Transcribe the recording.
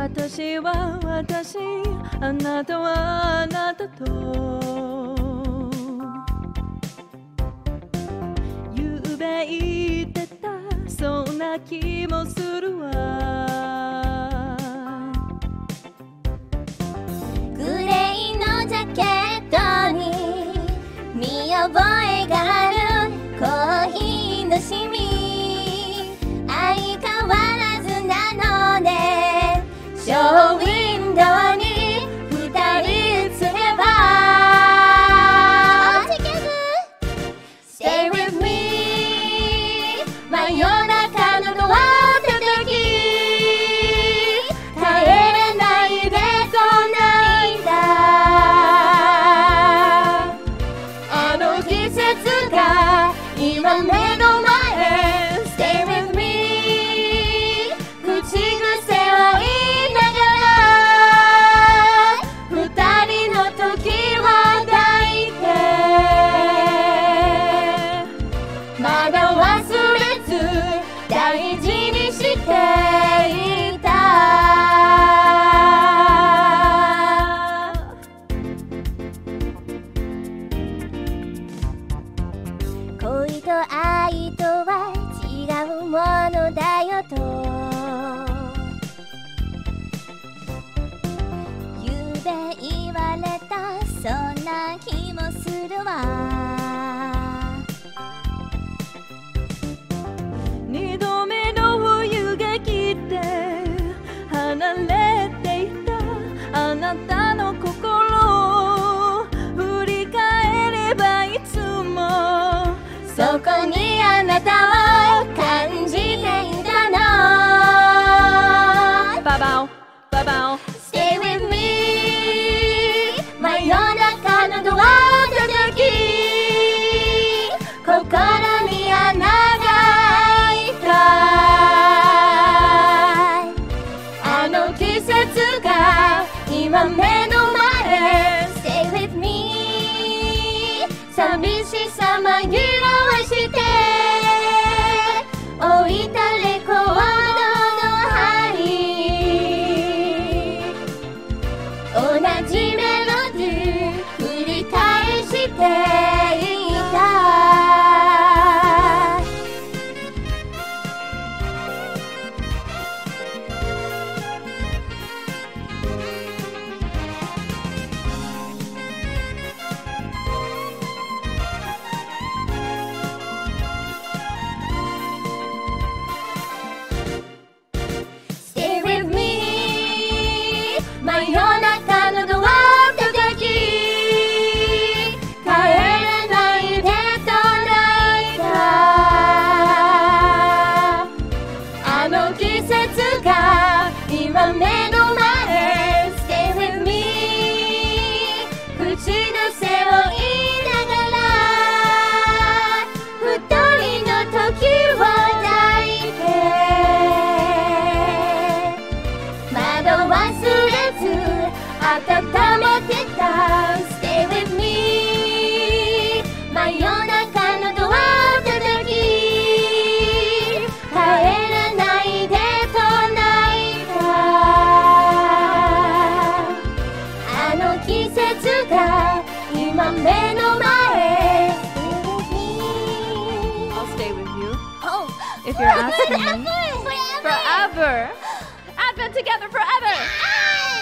私は私、あなたはあなたとゆうべ言ってた、そんな気もするわ。 グレーのジャケットに見覚えがあるコーヒーのシミ、相変わらずなのね。ショーウィンドウに二人すれば Stay with me 真夜中のドア叩き帰れないでこないだあの季節が今目の前 Stay with me 口癖を言いながら二人の時は抱いてまだ忘れず大事にしていた恋と愛とは違うものだよとゆうべ言われたそんな気もするわ二度目の冬が来て離れていたあなたの心振り返ればいつもそこにあなたを感じていたのババオババオ Stay with me 真夜中のドア叩き心に穴が開いたあの季節が今目の前 Stay with me 寂しさ紛らわして置いたレコードの針同じメロディー繰り返していたStay with me 真夜中のドア叩き帰れないでと泣いたあの季節が今目の前 Stay with me 口癖を言いながら二人の時を抱いてまだ忘れず温めてた Stay with me 真夜中のドア叩き帰れないでと泣いたあの季節が今目の前 I'll stay with you Oh, if you're asking me forever. forever I've been together forever